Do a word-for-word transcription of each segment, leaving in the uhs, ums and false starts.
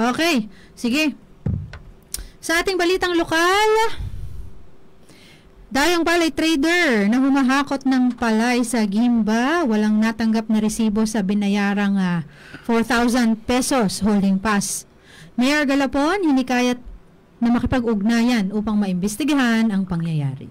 Okay, sige. Sa ating balitang lokal, dayong palay trader na humahakot ng palay sa Gimba, walang natanggap na resibo sa binayarang uh, four thousand pesos holding pass. Mayor Galapon, hinikayat na makipag-ugnayan upang maimbestigahan ang pangyayari.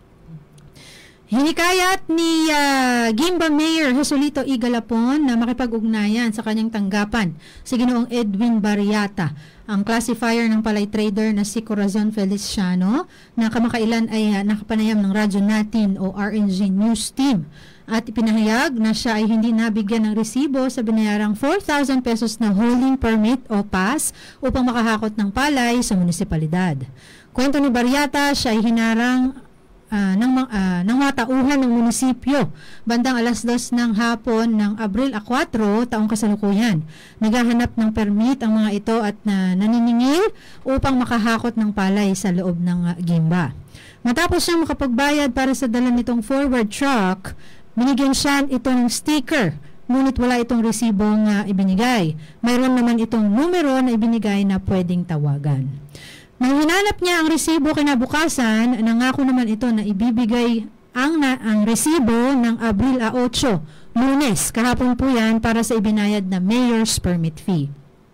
Hinikayat ni uh, Gimba Mayor Jesulito E. Galapon na makipag-ugnayan sa kanyang tanggapan si Ginoong Edwin Barriata, ang classifier ng palay trader na si Corazon Feliciano na kamakailan ay uh, nakapanayam ng radyo natin o R N G News Team at ipinahayag na siya ay hindi nabigyan ng resibo sa binayarang four thousand pesos na hauling permit o pass upang makahakot ng palay sa munisipalidad. Kwento ni Barriata, siya ay hinarang Uh, ng, uh, ng mga tauhan ng munisipyo bandang alas dos ng hapon ng Abril four taong kasalukuyan. Naghahanap ng permit ang mga ito at na, naniningil upang makahakot ng palay sa loob ng uh, Gimba. Matapos siyang makapagbayad para sa dala nitong forward truck, binigyan siya ito ng sticker, ngunit wala itong resibong uh, ibinigay. Mayroon naman itong numero na ibinigay na pwedeng tawagan. Nang hinanap niya ang resibo kinabukasan, nangako naman ito na ibibigay ang, na, ang resibo ng Abril eight, Lunes, kahapon po yan, para sa ibinayad na mayor's permit fee.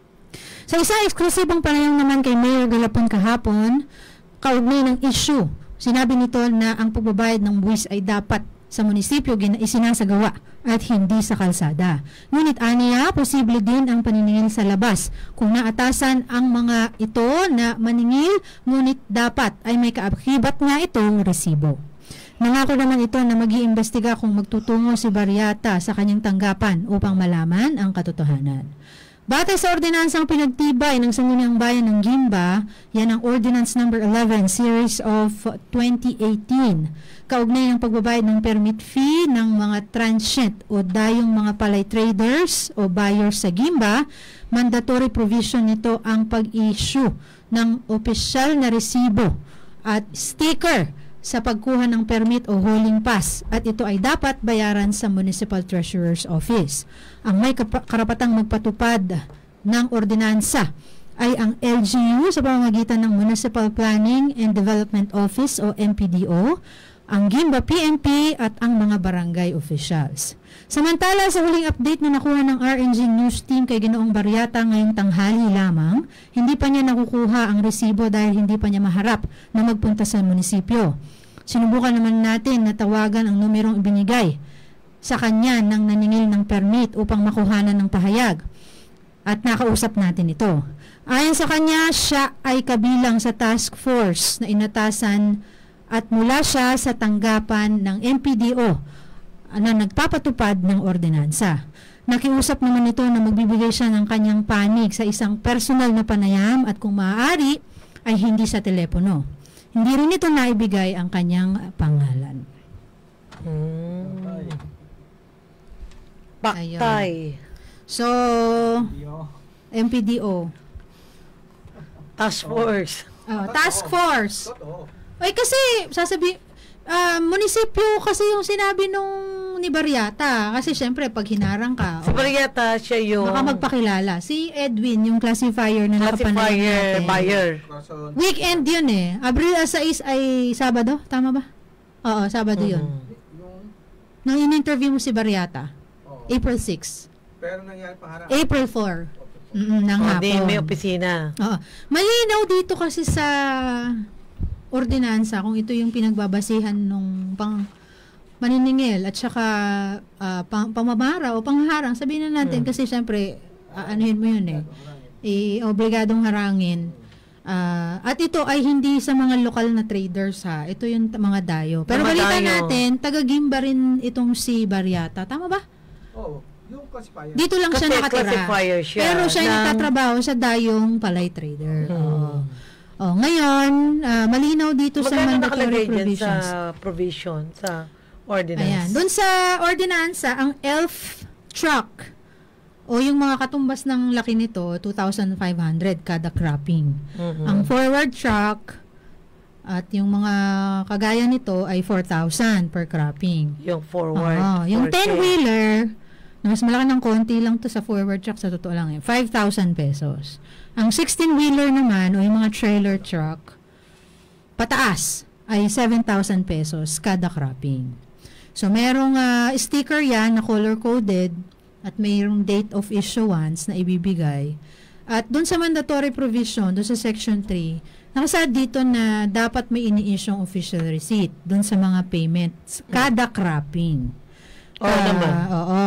Sa isang eksklusibong panayam naman kay Mayor Galapon kahapon, kaugnay ng issue, sinabi nito na ang pagbabayad ng buwis ay dapat sa munisipyo isinasagawa at hindi sa kalsada. Ngunit aniya, posible din ang paniningil sa labas kung naatasan ang mga ito na maningil, ngunit dapat ay may kaakibat nga itong resibo. Nangako naman ito na mag-iimbestiga kung magtutungo si Barriata sa kanyang tanggapan upang malaman ang katotohanan. Batay sa ordinansang pinagtibay ng Sangguniang Bayan ng Gimba, yan ang Ordinance number eleven series of twenty eighteen. Kaugnay ng pagbabayad ng permit fee ng mga transient o dayong mga palay traders o buyers sa Gimba, mandatory provision nito ang pag-issue ng opisyal na resibo at sticker sa pagkuha ng permit o hauling pass, at ito ay dapat bayaran sa Municipal Treasurer's Office. Ang may karapatang magpatupad ng ordinansa ay ang L G U sa pamamagitan ng Municipal Planning and Development Office o M P D O, ang Gimba P N P at ang mga barangay officials. Samantala, sa huling update na nakuha ng R N G News Team kay Ginoong Barriata ngayong tanghali lamang, hindi pa niya nakukuha ang resibo dahil hindi pa niya maharap na magpunta sa munisipyo. Sinubukan naman natin na tawagan ang numerong ibinigay sa kanya ng naningil ng permit upang makuhanan ng pahayag, at nakausap natin ito. Ayon sa kanya, siya ay kabilang sa task force na inatasan at mula siya sa tanggapan ng M P D O na nagpapatupad ng ordinansa. Nakiusap naman ito na magbibigay siya ng kanyang panig sa isang personal na panayam at kung maaari ay hindi sa telepono. Hindi rin ito naibigay ang kanyang pangalan. Hmm. Paktay. So, M P D O. Task Force. Oh, task Force. Ay kasi, sasabi, uh, munisipyo kasi yung sinabi nung ni Barriata. Kasi syempre, pag hinarang ka, Si Barriata, siya yung... baka magpakilala. Si Edwin, yung classifier na nakapanayam natin. Classifier, buyer. Weekend yun eh. Abril sais ay Sabado, tama ba? Oo, Sabado yun. Mm-hmm. Nang in-interview mo si Barriata, April sixth. Pero nangyari pangarap. April fourth. Mm-mm, ng Oh, hapon. di, may opisina. Oo. Malinaw dito kasi sa ordinansa kung ito yung pinagbabasihan nung pang maniningil at saka uh, pang, pamamara o pangharang. Sabihin na natin hmm. kasi syempre, uh, anuhin mo yun eh. Eh, obligadong harangin. Uh, at ito ay hindi sa mga lokal na traders ha. Ito yung t- mga dayo. Pero mga balita dayo. natin, taga-Gimba rin itong si Barriata. Tama ba? Oo. Yung classifier. Dito lang Kasi siya nakatira. classifier siya. Pero siya yung ng... nagtatrabaho sa dayong palay trader. Hmm. Oo. Oh, ngayon, uh, malinaw dito sa Magkano mandatory nakalagay dyan provisions. sa provision, sa ordinance? Ayan. Doon sa ordinansa, ang E L F truck o yung mga katumbas ng laki nito, two thousand five hundred kada cropping. Mm-hmm. Ang forward truck at yung mga kagaya nito ay four thousand per cropping. Yung forward. Oo. Yung four K. ten-wheeler, na mas malaki ng konti lang to sa forward truck, sa totoo lang yun, five thousand pesos. Ang sixteen-wheeler naman, o yung mga trailer truck, pataas, ay seven thousand pesos kada cropping. So, merong uh, sticker yan na color-coded at mayroong date of issuance na ibibigay. At dun sa mandatory provision, dun sa section three, nakasaad dito na dapat may ini-issue official receipt dun sa mga payments kada cropping. Oo uh, naman. Oo.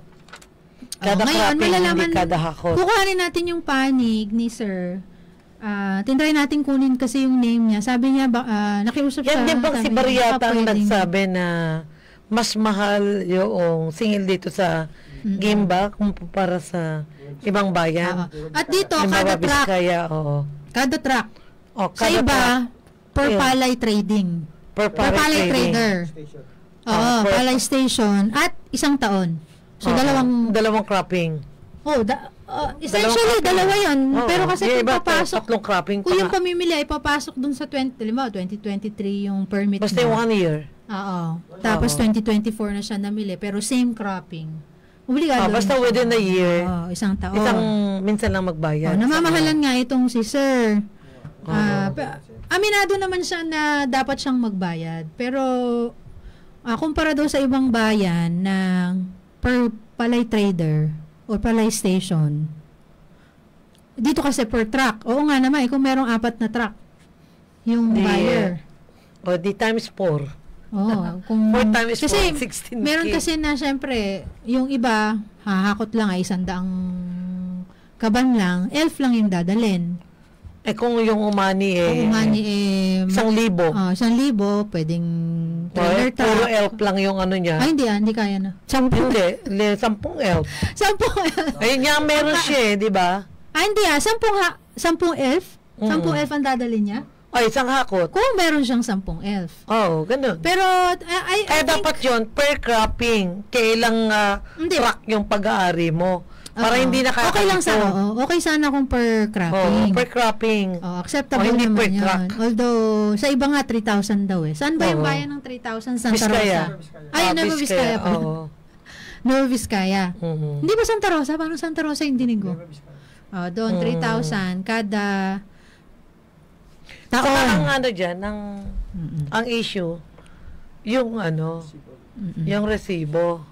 Kada oh, ngayon, cropping, malalaman, hindi kada hakot. kukuhanin natin yung panig ni Sir. Uh, tinry natin kunin kasi yung name niya. Sabi niya, ba, uh, nakiusap siya. Yan din bang si sabi niya, Bariata baka ang pwedeng- nagsabi na mas mahal yung singil dito sa Mm-mm. Gimba kumpara sa ibang Oo. bayan? At dito, Halimbawa, kada truck, Biskaya, oo. kada truck. O, Sa kada iba, truck, per Ayun. palay trading. per Per palay trading. trader. Station. Oo, Ah, per- palay station. At isang taon. So, Oo. dalawang, dalawang cropping. oh, da, uh, essentially, cropping. dalawa yun. Oo. Pero kasi Yung kung iba, papasok, tatlong cropping pa kung yung nga. pamimili ay papasok dun sa twenty, lima, twenty twenty-three yung permit Basta mo. yung one year. Oo. Tapos Oo. twenty twenty-four na siya namili. Pero same cropping. Obligado. Ah, basta na siya. within a year. Oo, isang taon. Isang minsan lang Oh, magbayad. namamahalan nga itong si Sir. Oo. Ah, pa- aminado naman siya na dapat siyang magbayad. Pero ah, kumpara daw sa ibang bayan ng per palay trader o palay station, dito kasi per truck. Oo nga naman, eh, kung merong apat na truck, yung Di- buyer. O, di times four. Oo, kung Four times kasi four, sixteen K. meron kasi na syempre, yung iba hahakot lang ay isang daang kaban lang, elf lang yung dadalhin. Eh, kung yung umani eh. Kung umani eh, Isang libo. ah, isang libo, pwedeng O, trailer eh, puro truck. elf lang yung ano niya. Ay, hindi ah, hindi kaya na. Sampu. Hindi, li- sampung elf. Sampung Ayun nga, meron siya eh, di ba? Ah, hindi ah, sampung, ha, sampung elf? Sampung Mm. elf ang dadalhin niya? Ay, isang hakot. Kung meron siyang sampung elf. Oo, oh, ganun. Pero, I, I, I Kaya think- dapat yon per cropping, kailang ah, Hindi. truck yung pag-aari mo. Para Oo. hindi nakakito. Okay lang sana, oo. Okay sana kung per Oo, cropping. per cropping. Oh, acceptable O, hindi naman per yun. truck. Although, sa iba nga, three thousand daw eh. Saan ba yung Oo. bayan ng three thousand? Santa Biskaya. Rosa? Ay, Ah, Nueva Vizcaya pa. Oo. Nueva Vizcaya. Mhm. Hindi ba Santa Rosa? Parang Santa Rosa yung dinig ko. Oh, doon, Mm. three thousand kada Saka ang taon. ano dyan, ang, Mm-mm. ang issue, yung ano, Mm-mm. yung resibo.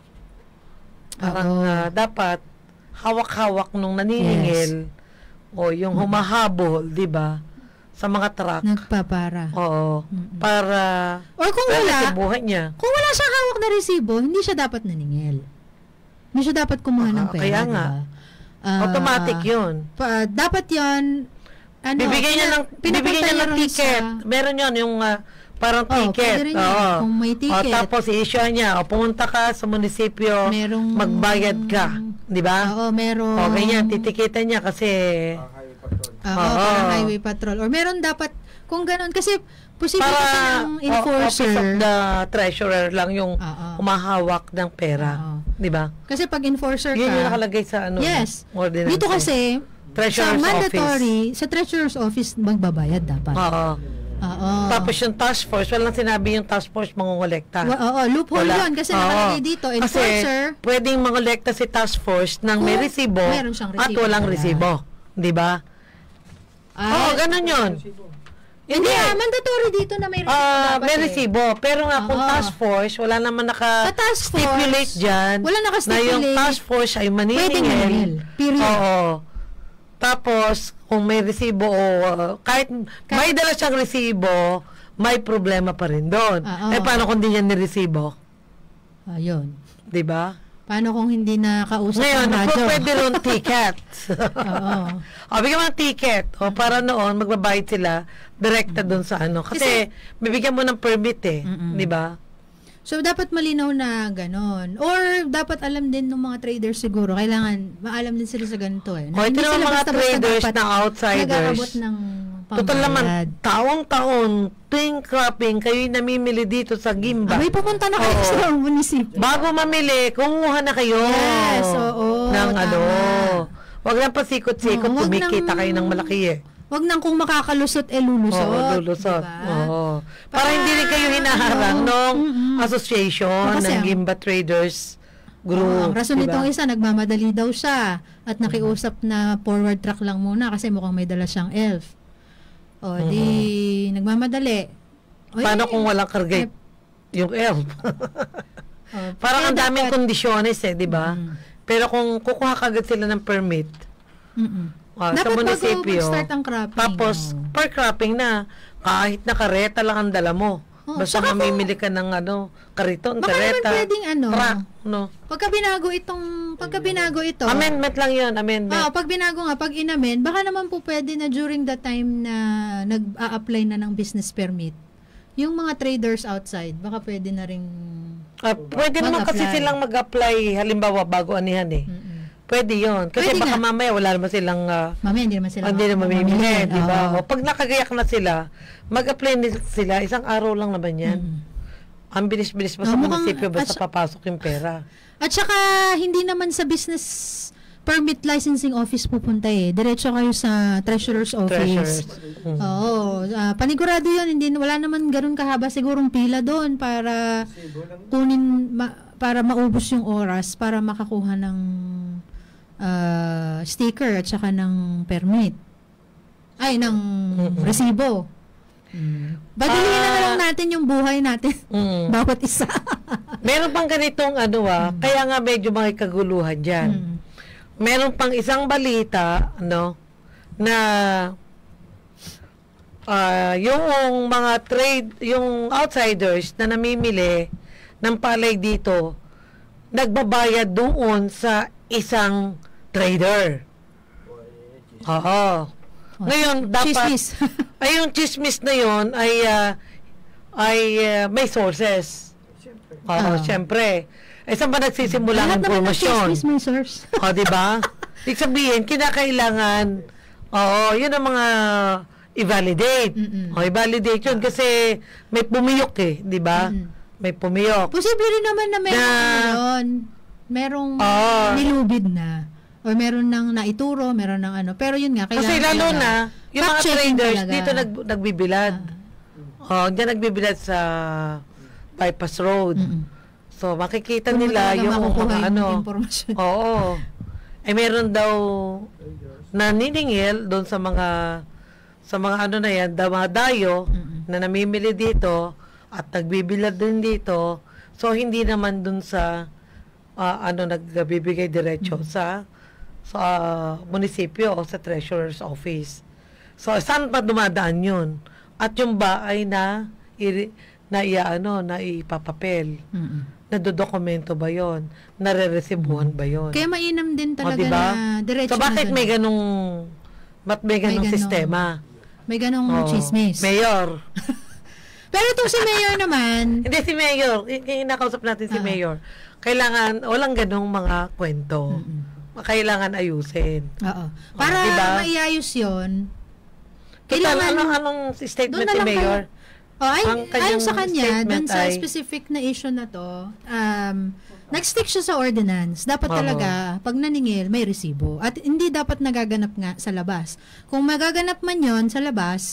Parang Oo. ah, dapat hawak-hawak nung naniningil o yung humahabol, di ba? Sa mga truck. Nagpapara. Oo. Mm-mm. Para Or kung para wala, sa buhay niya. kung wala siyang hawak na resibo, hindi siya dapat naningil. Hindi siya dapat kumuha ng Ah, pera. kaya di nga. ba? Ah, Automatic yun. pa, dapat yon ano, bibigyan niya ng pina- bibigyan niya ng pinapunta ticket. sa- Meron 'yon yung ah, parang Oh, ticket. pwede rin yan, Oo. kung may O, ticket. tapos i-issue niya, o pumunta ka sa munisipyo, Merong- magbayad ka, 'di ba? Oo, meron. O ganyan, titikitan niya kasi Highway Patrol. Oo, Oo. parang highway patrol. Or meron dapat, kung ganun, kasi posible para kasi ng o, enforcer. office of the treasurer lang yung Oo. humahawak ng pera, Oo. 'di ba? Kasi pag enforcer Yun yung ka, nakalagay sa ano, yes. ordinance. Dito kasi, sa Treasurer's mandatory, sa treasurer's office, magbabayad dapat. Oo. Oo. Tapos yung task force, walang sinabi yung task force mangongolekta. Wa- Oo, loophole Wala. yun. Kasi Oo. nakalagay dito, enforcer, Kasi pwedeng mangolekta si task force ng may Kung resibo meron siyang at resibo walang pala. resibo. Di ba? ay, Oo, ganun yun. hindi ah, mandatory dito na may resibo Ah, dapat may eh. resibo. Pero nga kung Oo. task force, wala naman Sa task force, naka-stipulate dyan wala na naka-stipulate. yung task force ay Pwedeng maningil. maniningil. Period. Oo. Tapos, kung may resibo o uh, kahit, may dala siyang resibo, may problema pa rin doon. Oo. Eh, paano kung di niya niresibo? Ayun. Di ba? Paano kung hindi na kausap Ngayon, ng radyo? kung pwede ron ticket. Oo. O, bigyan mo ng ticket. O, para noon, magbabayad sila direkta doon sa ano. Kasi, bibigyan mo ng permit eh. Mm-mm. Di ba? So, dapat malinaw na ganon. Or, dapat alam din ng mga traders siguro. Kailangan, maalam din sila sa ganito eh. O, ito Hindi naman sila mga basta-basta traders dapat na outsiders. nag-aabot ng Total naman, pambayad. taong-taon, tuwing cropping, kayo'y namimili dito sa Gimba. Abay, pupunta na kayo Oo. sa munisipyo. Bago mamili, kumuha na kayo. Yes, oo, Ng tama. ano. Huwag lang pasikot-sikot, Oo, wag kumikita nang- kayo ng malaki eh. Wag nang kung makakalusot, eh lulusot. Oo, lulusot. Diba? Oo. Para, Para, hindi rin kayo hinaharang ano, ng mm-mm. association Kasi ng ang- Gimba Traders group. Oo, ang rason diba? nitong isa, nagmamadali daw siya at nakiusap na forward track lang muna kasi mukhang may dala siyang elf. O, di, nagmamadali. O, Paano eh, kung walang karga eh, yung elf? oh, Parang kaya ang daming dapat- kondisyones eh, di ba? Mm. Pero kung kukuha kagad sila ng permit, Mm-mm. ah, sa Dapat bago munisipyo, mag-start ang cropping. tapos oh. per cropping na, kahit na kareta lang ang dala mo. Oh, Basta saka kung- mamimili ka ng ano, kariton, Baka naman kareta, pwedeng ano, truck, no? Pagka binago itong, pagka binago ito, Amendment lang yun, amendment. ah, pag binago nga, pag inamen, baka naman po pwede na during the time na nag-a-apply na ng business permit, yung mga traders outside, baka pwede na ring Ah, pwede naman kasi Mag-apply. silang mag-apply, halimbawa, bago anihan eh. mm-mm. Pwede yon Kasi Pwede baka nga. mamaya wala naman silang ah, Mamaya hindi naman sila hindi na mamimili, mamimili. di ba? Oo. O pag nakagayak na sila, mag-apply nila sila, isang araw lang naman yan. Mm. Ang bilis-bilis pa Ah, sa mukhang- munisipyo basta at- papasok yung pera. At saka, hindi naman sa business permit licensing office pupunta eh. Diretso kayo sa treasurer's office. Treasurers. Mm. Oo. ah, panigurado yun. Hindi, wala naman ganun kahaba sigurong pila doon para Resibo lang. kunin, ma- para maubos yung oras para makakuha ng ah, sticker at saka ng permit. Ay, ng Mm-mm. resibo. Badalihin na Ah. lang natin yung buhay natin. Mm. Bawat isa. Meron pang ganitong ano ah, kaya nga medyo may kaguluhan dyan. Mm. Meron pang isang balita, no, na ah, yung mga trade, yung outsiders na namimili ng palay dito, nagbabayad doon sa isang trader. Oo. Ngayon, dapat, Chismis. ay yung chismis na yon ay, ah, ay ah, may sources. Siyempre. Oo, Ah. syempre. Eh, saan ba nagsisimula Lahat ng naman ng promosyon? chismis may source. O, di ba? Ibig sabihin, kinakailangan, oo, yun ang mga i-validate. Mm-mm. O, i-validate yun kasi may pumiyok eh, di ba? Mm-mm. May pumiyok. Posible rin naman na merong Na- ano yun, merong Oo. nilubid na. Or meron nang naituro, meron ng ano. Pero yun nga, kailangan Kasi lalo talaga. na, yung mga Fact-checking traders, talaga. dito nag, nagbibilad. Oh, diyan nagbibilad sa bypass road. Mm-mm. So, makikita Kung nila talaga yung makukuha mga yung ano. impormasyon. Oo. Eh, meron daw na niningil doon sa mga sa mga ano na yan, da- mga dayo Mm-mm. na namimili dito at nagbibilad din dito. So, hindi naman doon sa ah, ano nagbibigay diretso sa sa munisipyo o sa treasurer's office. So, saan pa dumadaan yun? At yung ba ay na iri, na iaano, na ipapapel? Mm-mm. Nadodokumento ba yon? Nare-resibuhan ba yon? Kaya mainam din O, talaga diba? na diretso So, bakit na may dun. ganong mat may ganong ganong- sistema? May ganong Oo. chismis. Mayor. Pero itong si Mayor naman, Hindi si Mayor. Y- Yung nakausap natin si Ah. Mayor. Kailangan, walang ganong mga kwento. Mm-mm. Kailangan ayusin. oo. Para Oh, diba? maiayos yun, Total, kailangan, anong, anong statement doon na ni lang Mayor? oh, ay, ang kanyang ayon sa kanya, doon statement sa ay- specific na issue na to, um, nag-stick siya sa ordinance. Dapat Oo. talaga, pag naningil, may resibo. At hindi dapat nagaganap nga sa labas. Kung magaganap man yon sa labas,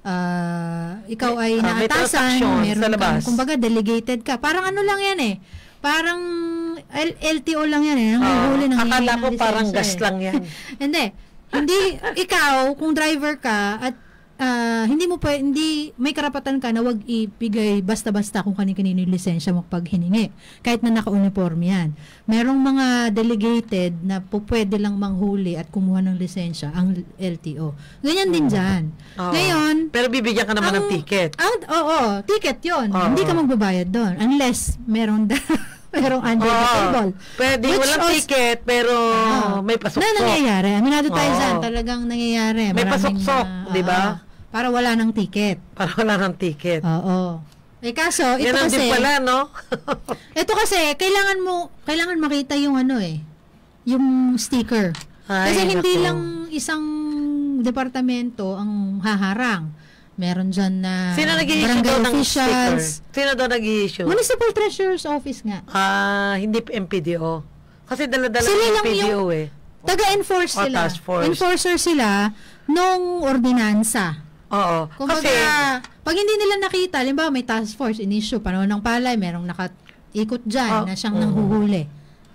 ah, ikaw ay Ah, may naatasan, transaction meron sa labas. kang, kumbaga, delegated ka. Parang ano lang yan eh. Parang L- LTO lang yan eh. Ang Ah, huli ng akala hihingi ko ng parang lisensya gas eh. lang yan. Hindi. Hindi, ikaw, kung driver ka at ah, hindi mo pa, hindi, may karapatan ka na wag ibigay basta-basta kung kanin-kanino yung lisensya mo pag hiningi. Kahit na naka-uniform yan. Merong mga delegated na po pwede lang manghuli at kumuha ng lisensya, ang L T O. Ganyan din dyan. Oo. Ngayon, Pero bibigyan ka naman ng ang- ticket. ang, oo, ticket yon. Oo. Hindi ka magbabayad doon. Unless, meron da, merong under the Oo. table. Pwede, Which walang also- ticket, pero Ah. may pasok. Na nangyayari. Aminado tayo Oo. dyan. Talagang nangyayari. May Maraming, pasok-sok, ah, di ba? ah, para wala ng ticket. Para wala ng ticket. Oo. Eh kaso, ito Yan ang kasi, din pala, no? ito kasi, kailangan mo, kailangan makita yung ano eh, yung sticker. Ay, Kasi hindi nako. lang isang departamento ang haharang. Meron dyan na Sino nag-i-issue barangay daw ng officials. sticker? Sino daw nag-i-issue? Municipal Treasurer's Office nga. Ah, hindi M P D O. Kasi dala-dala Sila ng lang M P D O yung- eh. Taga-enforce O, sila. task force. Enforcer sila nung ordinansa. Oo. Kumbaga, Kasi, pag hindi nila nakita, halimbawa may task force, in-issue, panahon ng palay, merong nakaikot dyan Oh, na siyang mm. nanghuhuli.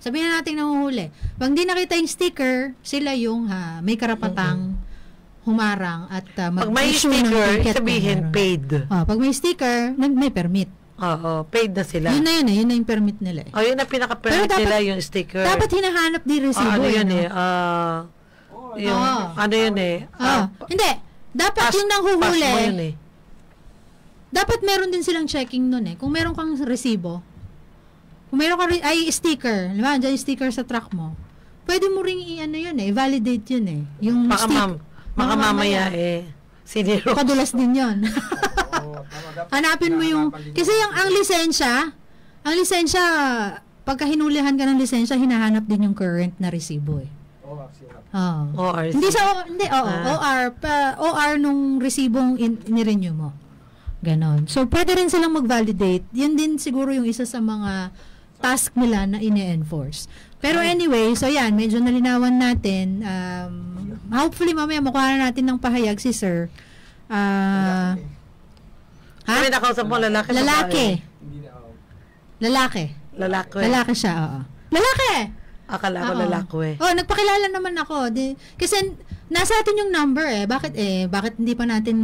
Sabihin na natin nanguhuli. Pag hindi nakita yung sticker, sila yung ha, may karapatang humarang at uh, Pag may mag-issue ng sticker, ticket na sabihin meron. paid. Oh, pag may sticker, nag- may permit. Oo, paid na sila. Yun na yun eh, yun na yung permit nila eh. Oh, yun na pinaka-permit Pero dapat- nila, yung sticker. Dapat hinahanap di Ah, resibo ano eh, yun no? eh, ah, yung, Oo. ano yun eh, Ah, hindi. Dapat pass- yung nanghuhuli, pass mo yun eh. dapat meron din silang checking nun eh. Kung meron kang resibo, kung meron kang re- ay sticker, di ba? Diyan yung sticker sa truck mo. Pwede mo ring i-ano yun eh, validate yun eh. Yung Baka, stick, mam, baka mamaya eh, siniro. padulas din yun. Oo, tama. Dapat Hanapin mo yung, hinahanapan din kasi yung ang lisensya, ang lisensya, pagka hinulihan ka ng lisensya, hinahanap din yung current na resibo eh. Oo, sila. Oo. O R C. Hindi sa, O- hindi, oo, Ah. O R, pa, O R nung resibong in, in-renew mo. Ganon. So, pwede rin silang mag-validate. Yan din siguro yung isa sa mga task nila na ine-enforce. Pero anyway, so yan, medyo nalinawan natin. Um, hopefully, mamaya makuha na natin ng pahayag si Sir. Ah, ha? Kami nakausap mo, lalaki. Lalaki. Hindi na, oo. Lalaki. babae? Lalaki. Lalaki siya, oo. Lalaki! Akala ko Oo. lalaki eh. Oh, nagpakilala naman ako. Di, kasi nasa atin yung number eh. Bakit eh? Bakit hindi pa natin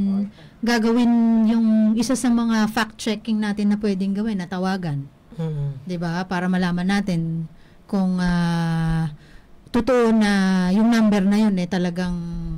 gagawin yung isa sa mga fact-checking natin na pwedeng gawin, na tawagan? Mm. 'Di ba? Para malaman natin kung ah, totoo na yung number na yun eh talagang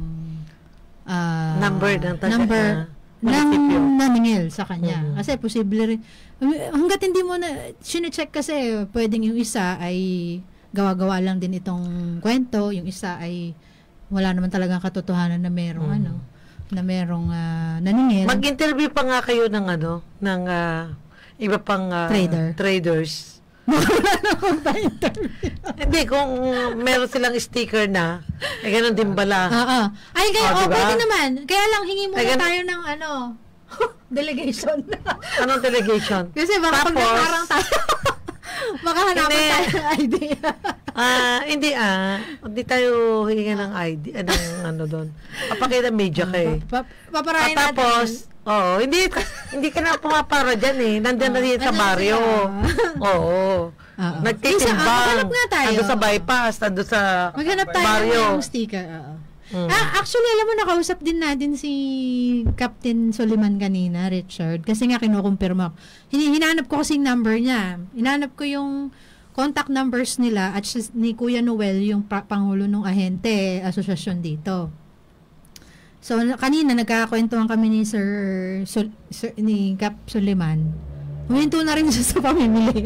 ah, Number ng taga- number ah, ng munisipyo. naningil sa kanya. Mhm. Kasi posible rin hangga't hindi mo na sine-check kasi pwedeng yung isa ay gawa-gawa lang din itong kwento, yung isa ay wala naman talagang katotohanan na merong Mhm. ano, na merong ah, naningil. Mag-interview pa nga kayo ng ano, ng ah, iba pang ah, Trader. traders. Wala namang pa-interview. Hindi, kung meron silang sticker na, eh ganun din bala. Oo. Ay, kaya, Ah, oh, diba? pwede naman. Kaya lang, hingi muna Ay, gan- tayo ng, ano, delegation. Anong delegation? Kasi baka pag Tapos, nakarang tayo, baka hanapan Hindi. tayo ng idea. Ah, hindi ah. Hindi tayo hihinga ng I D, ah, ng ano doon. Papakita media ka eh. Pa- At paparahin tapos, oo, hindi hindi ka na pumapara dyan eh. Nandyan na Oo, din sa nandyan baryo. sila. Oo. Oo. Nagtitimbang. Isa, ah, maghanap nga tayo. Ando sa bypass, ando sa Maghanap tayo baryo. ng sticker. Oo. Mm. Ah, actually, alam mo, nakausap din natin si Captain Soliman kanina, Richard. Kasi nga, kinukumpirma ko. Hin- Hinanap ko kasi yung number niya. Hinanap ko yung contact numbers nila at siya- ni Kuya Noel, yung pa- pangulo ng ahente, asosasyon dito. So, na- kanina, nagkakakwentuhan kami ni Sir, Sol- Sir ni Cap Soliman. Huminto na rin siya sa pamimili.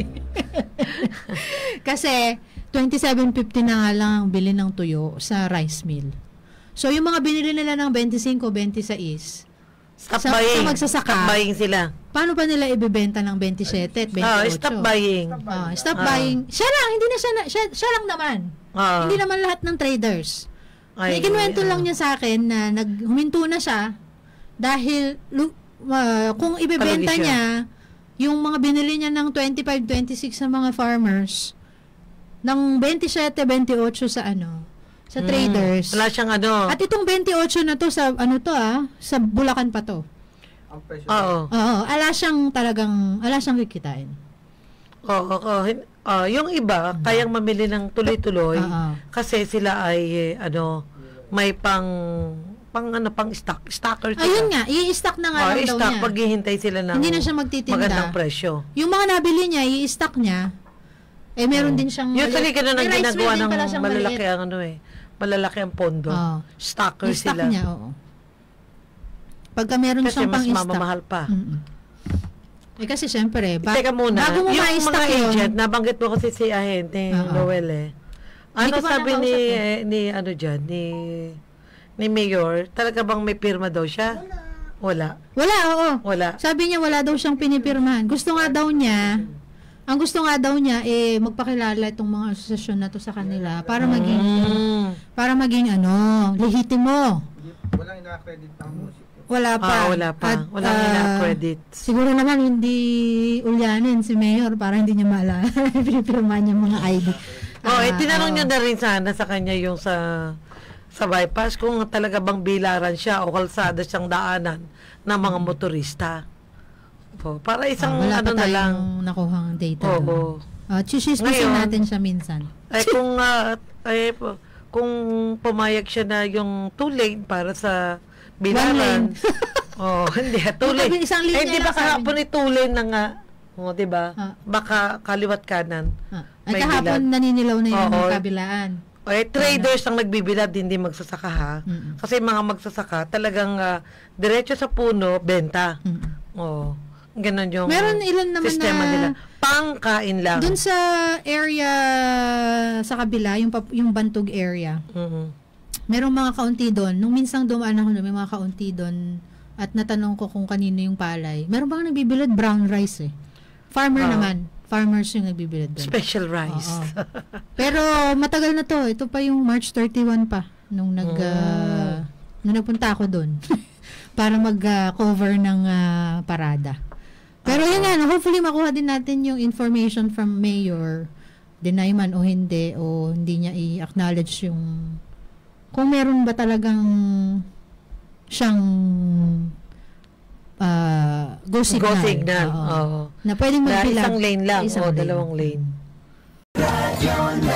Kasi, twenty-seven fifty na nga lang ang bili ng tuyo sa rice mill. So, yung mga binili nila ng twenty-five, twenty-six, Stop sa- sa buying. magsasaka. Stop buying sila. paano pa nila ibebenta ng twenty-seven at Ah, twenty-eight? stop buying. Ah, stop Ah. buying. Siya lang, hindi na siya, na, siya, siya lang naman. Ah. Hindi naman lahat ng traders. Ay, Ikinuwento ah. lang niya sa akin na naghuminto na siya dahil lu- ah, kung ibebenta Palugi siya. niya yung mga binili niya ng twenty-five, twenty-six sa mga farmers ng twenty-seven, twenty-eight sa ano sa Hmm. traders. Wala siyang ano. At itong twenty-eight na to sa ano to ah, sa Bulacan pa to. Ang presyo. Oo. Oo, ala siyang talagang ala siyang kikitain. Oo, oo. Hin- ah, yung iba, kayang mamili ng tuloy-tuloy Oo. kasi sila ay, eh, ano, may pang, pang ano, pang stock, stocker sila. Ayun nga, i-stock na nga Oh, lang daw stock, niya. paghihintay sila ng Hindi na siya magtitinda. magandang presyo. Yung mga nabili niya, i-stock niya. Eh meron din siyang Usually, ganun ang May rice ginagawa mill din ng pala siyang malalaki maliit. ang ano eh. Malalaki ang pondo. Oo. Stocker I-stock sila. niya, oo. Pagka meron Kasi siyang mas pang-stock. mamamahal pa. Mm-mm. Eh kasi syempre, ba- Teka muna, bago mo yung ma-stock mga yun, agent, nabanggit mo kasi si ahente Oo. Noel eh. Hindi Ano ko pa sabi ni, nakausap eh, ni ano dyan, ni, ni Mayor, talaga bang may pirma daw siya? Wala. wala, oo. Wala. Sabi niya wala daw siyang pinipirmahan. Gusto nga daw niya, ang gusto nga daw niya, eh, magpakilala itong mga asosasyon na to sa kanila para maging, Mm. para maging ano, lehitimo. Hindi- Walang ina-credit ng munisipyo. Wala pa. Ah, wala pa. At, Walang ah, ina-credit. Siguro naman hindi ulyanin si Mayor para hindi niya maalala. Pinipirma niya mga I D. Oh, eh, Ah, tinanong oo. niya na rin sana sa kanya yung sa sa bypass kung talaga bang bilaran siya o kalsada siyang daanan ng mga motorista. Oh, para isang Ah, wala ano pa na lang. tayong nakuhang data. Oo. doon. Uh, Chismisin Ngayon, natin siya minsan. Ay kung ah, ay po- kung pumayag siya na yung two lane para sa bilaran. Oh, hindi two Yung lane. tabi- isang linya Eh, di lang ba sabi kahapon ni two lane na nga. Oh, di ba? Ah. Baka kaliwat kanan. Ah. At May kahapon bilad. naninilaw na yung Oo. kabilaan. Eh, traders ang nagbibilad, hindi magsasaka ha. Mm-mm. Kasi mga magsasaka, talagang ah, diretso sa puno, benta. Mm. Oh, ganun yung Meron ilan naman sistema na- nila. Pangkain lang. Doon sa area sa kabila, yung pap- yung Bantog area, Mhm. merong mga kaunti doon. Nung minsang dumaan ako, may mga kaunti doon at natanong ko kung kanino yung palay. Meron bang nagbibilad brown rice eh. Farmer Ah. naman. Farmers yung nagbibilad doon. Special rice. Oo. Pero matagal na to. Ito pa yung March thirty-one pa nung nag ah, nung nagpunta ako doon para mag-cover ng ah, parada. Pero yun nga, no, hopefully makuha din natin yung information from Mayor, deny man o hindi, o hindi niya i-acknowledge yung kung meron ba talagang siyang ah, go signal. Go signal. Oo. Oo. Na pwedeng Na magbilag. isang lane lang Isang o lane. dalawang lane.